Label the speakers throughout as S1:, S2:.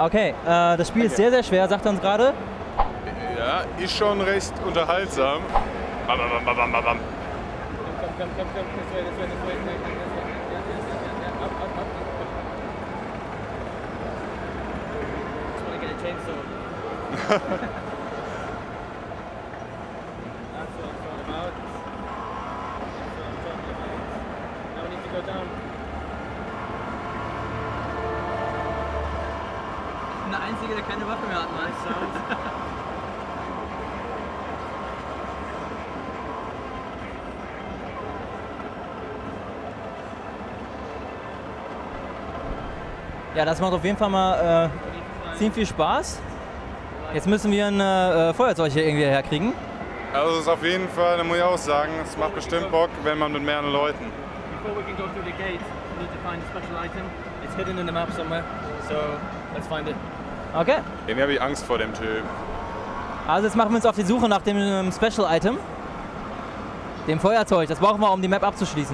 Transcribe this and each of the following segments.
S1: Okay, das Spiel ist sehr, sehr schwer, sagt er uns gerade.
S2: Ja, ist schon recht unterhaltsam. Bam, bam, bam, bam, bam, bam.
S3: Komm, this way. Just want to get a chainsaw. That's what I'm talking about. Now we need to go down.
S1: Ich bin der Einzige, der keine Waffe mehr hat,
S3: Nice sound.
S1: Ja, das macht auf jeden Fall mal ziemlich viel Spaß. Jetzt müssen wir ein Feuerzeug hier irgendwie herkriegen.
S2: Also es ist auf jeden Fall, da muss ich auch sagen, es macht bestimmt Bock, wenn man mit mehreren Leuten.
S3: Before we can go through the gate, we need to find a special item. It's hidden in the map somewhere, so let's find it.
S1: Okay.
S2: Irgendwie habe ich Angst vor dem Typ.
S1: Also jetzt machen wir uns auf die Suche nach dem Special Item. Dem Feuerzeug. Das brauchen wir, um die Map abzuschließen.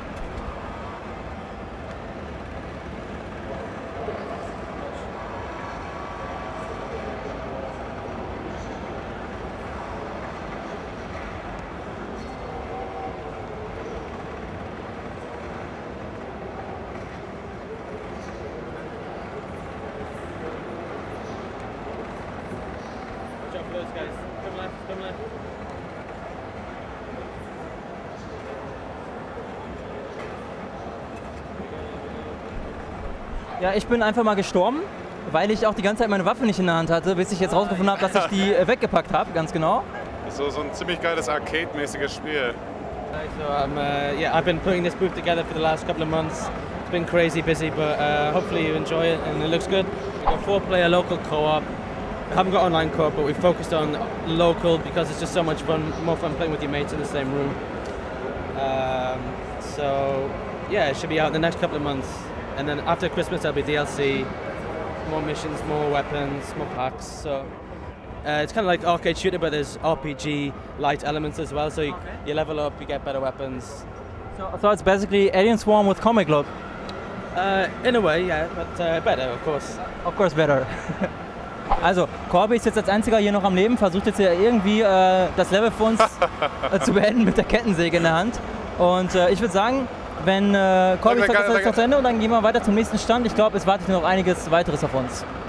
S3: Watch out for those guys. Come left, come left.
S1: Ja, ich bin einfach mal gestorben, weil ich auch die ganze Zeit meine Waffe nicht in der Hand hatte, bis ich jetzt rausgefunden habe, dass ich die weggepackt habe, ganz genau.
S2: Das ist so ein ziemlich geiles Arcade-mäßiges Spiel.
S3: So I've been putting this booth together for the last couple of months. It's been crazy busy, but hopefully you enjoy it and it looks good. We've got 4-player local co-op. We haven't got online co-op, but we've focused on local because it's just so much fun, more fun playing with your mates in the same room. So yeah, it should be out in the next couple of months. And then after Christmas there'll be DLC, more missions, more weapons, more packs. So it's kind of like arcade shooter, but there's RPG light elements as well. So you level up, you get better weapons.
S1: So it's basically Alien Swarm with comic look.
S3: In a way, yeah, but better, of course.
S1: Of course better. Also, Corby ist jetzt als einziger hier noch am Leben, versucht jetzt hier irgendwie das Level für uns zu beenden mit der Kettensäge in der Hand. Und ich würde sagen, wenn Corby sagt, das ist jetzt noch zu Ende und dann gehen wir weiter zum nächsten Stand. Ich glaube, es wartet noch einiges weiteres auf uns.